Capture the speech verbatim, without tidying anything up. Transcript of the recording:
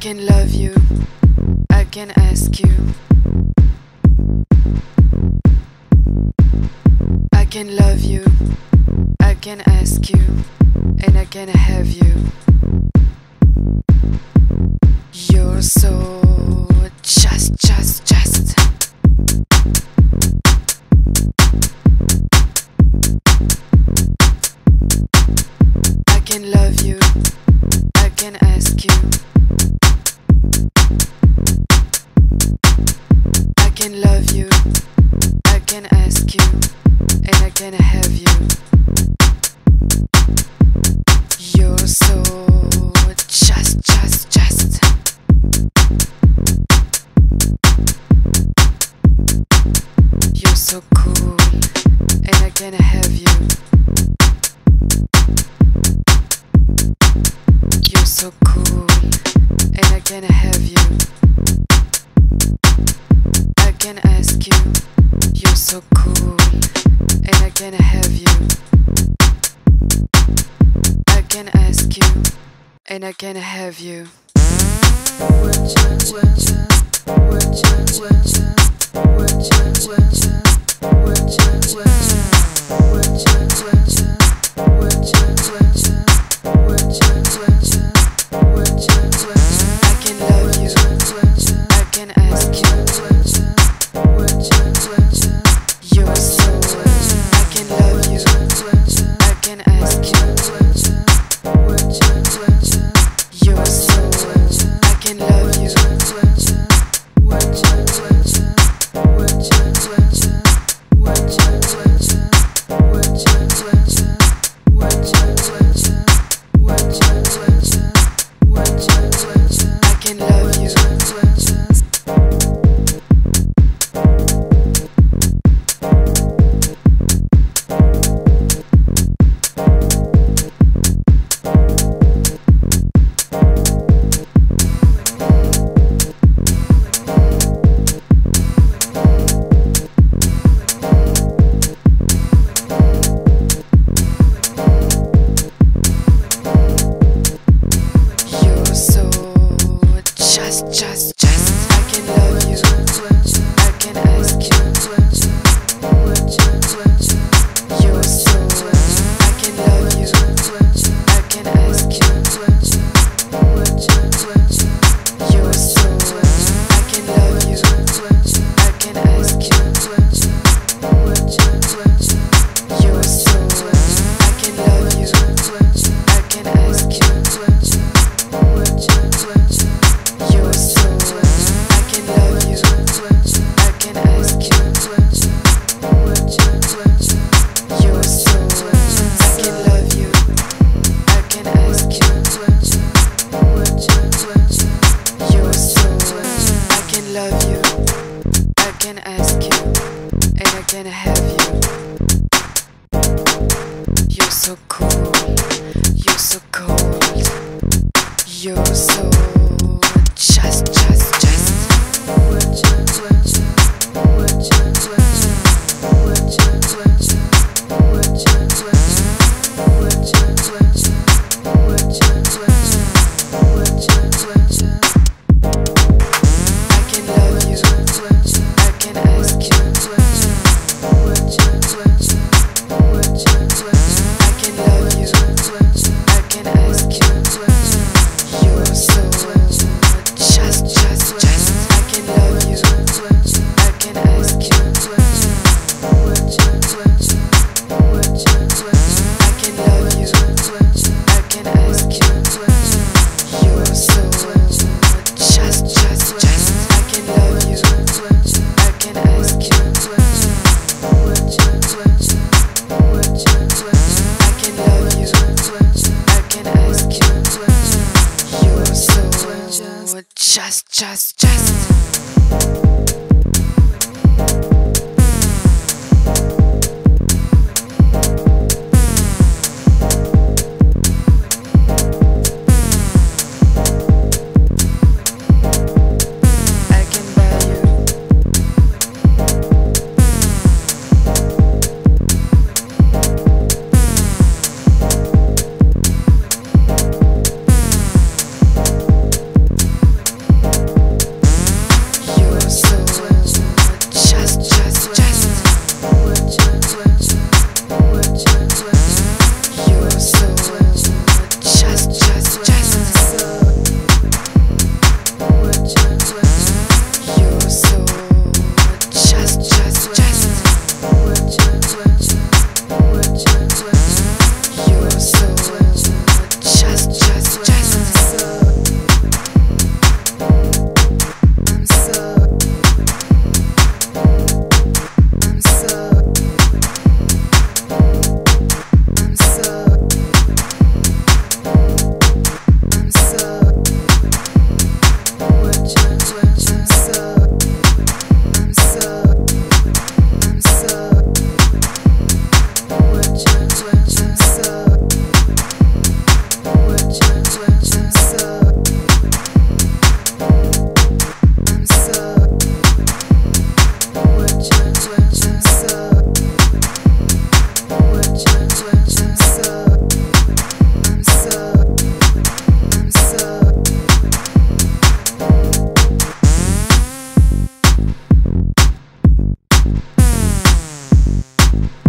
can love you, I can ask you, I can love you, I can ask you, and I can have you. You're so just, just, just. I can love you, I can ask you, I can love you, I can ask you, and I can have you. You're so just, just, just. You're so cool, and I can have you. You're so cool, and I can have you. I can ask you. You're so cool, and I can have you. I can ask you, and I can have you. We're just, we're just, we're just, we're just, we're just, we're just, we're just, we're just, we're just, we're just, we're just, we're just, we're just, we're just, we're just, we're just. I can love you, I can ask you, we're just, we're just. You're so, I can love you, I can ask you, we're just, we're just. You're so, I can love you, we're just, we're just, we're just, we're just, we're just, we're just, we're just, we're just, we're just, we're just, we're just, we're just, we're just, we're just, we're just. I can love you, we're just. Just, just, just. I can love you, I can ask you, you're so, I can love you, I can ask you, you're so, I can love you, I can ask you, you're so, I can love you, I can ask you. You're so, I can love you, I can ask you. You're so, I can love you, I can ask you. You're so, I can love you, I can ask you, and I can have you. You're so cool, you're so cold, you're so just, just, just. We're just, we're just, we're just, we're just, we're just, we're just, we're just, we're just, we're just, we're just, we're just, we're just, we're just, we're just. I can love you, I can ask you, we're just, we're just, we're just, we're just. I can love you, I can ask you, you're so. Just, just, just. I can love you, I can ask you. We're just, we're just, we're just, we're just. I can love you, I can ask you. You're so just, just, just. I can love you, I can ask you. We're just, we're just, we're just, we're just. I can love you, I can ask you. You're so just, just, just. just